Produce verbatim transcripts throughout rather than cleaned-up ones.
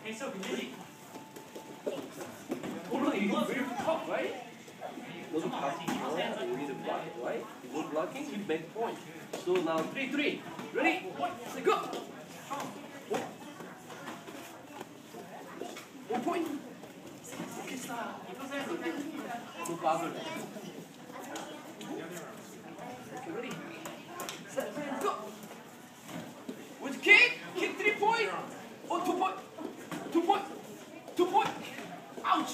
Hey, so continue. Totally, you look very tough, right? Those are tough. You need to block it, right? You go blocking, you make point. So now three, three. Ready? One, go. One point. Okay, stop. No buzzer. Okay, ready? Set, go. With kick, kick three point. Oh, two point. Two point. Two point. Ouch.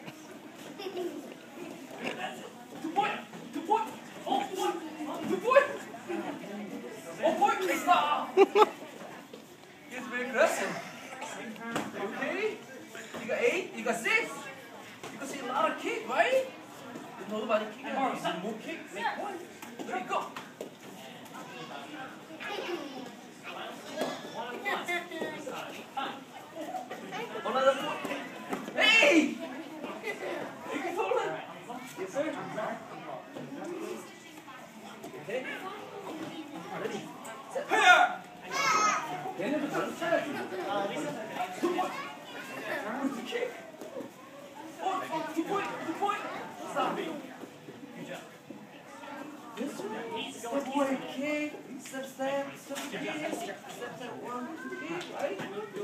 Two point. Two point. Oh, one. Two point. Oh, point. Okay, stop. He's very aggressive. Okay. You got eight. You got six. You can see a lot of kick, right? Nobody kick. You more kick. Make one. Ready, go. Another point. Hey! Torrin. Yes, sir. Okay. Ready. Set. 얘네도 잘 쳐야지. Two point. Where's the kick? Oh, oh, two point. Two point. Stop. Good job. This one. Step away, kick. Step, step. Step, kick. Step, step. One, kick. Right?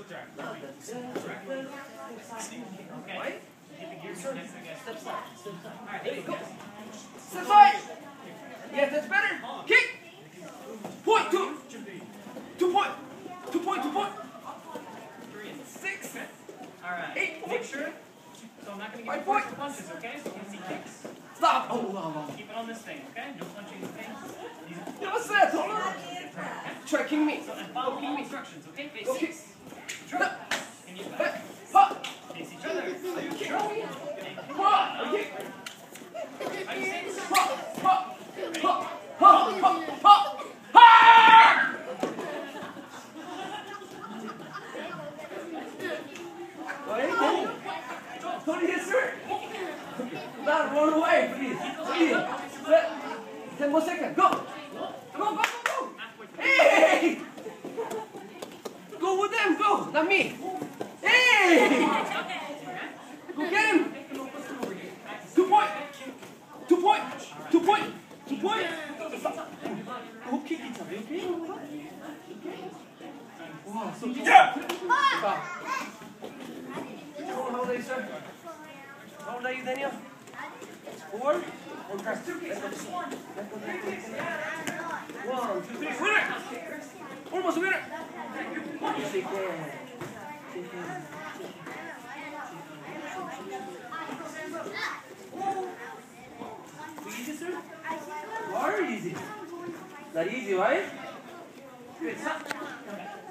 Okay. Right? Get the gears next again. Step side. Step side. All right, there you go. Step side. Yeah, that's better. Kick. Point two. Two point. Two point. Two point. Three and Six. Okay. All right. Eight. Make sure. So I'm not going to Five give you point. first punches, okay? So you can see kicks. Stop. Oh, wow, wow. Keep it on this thing, okay? No punching the thing. You know what's that? Hold on. Try king me. So and follow the instructions, okay? Face Go kick. six. And you Hey, back. hop. Face each other. Are you kidding me? And Hop. Okay. How do you say this? Hop. Hop. Hop. Hop. Hop. Hop. Ha! Wait. Tony, yes, sir. Not run away, please. Please. Let- Ten more seconds. Go. Go, go, go, go. Hey! Go with them. Go. Not me. Hey! Go get him. Two point. Two point. Two point. Two point. Okay, it's okay. Wow, so yeah. How old are you, sir? How old are you, Daniel? Four? Okay. One, two, three. Winner! Almost a winner! Shake hands. Shake hands. Easy, sir? Very easy. Not easy, right? Good.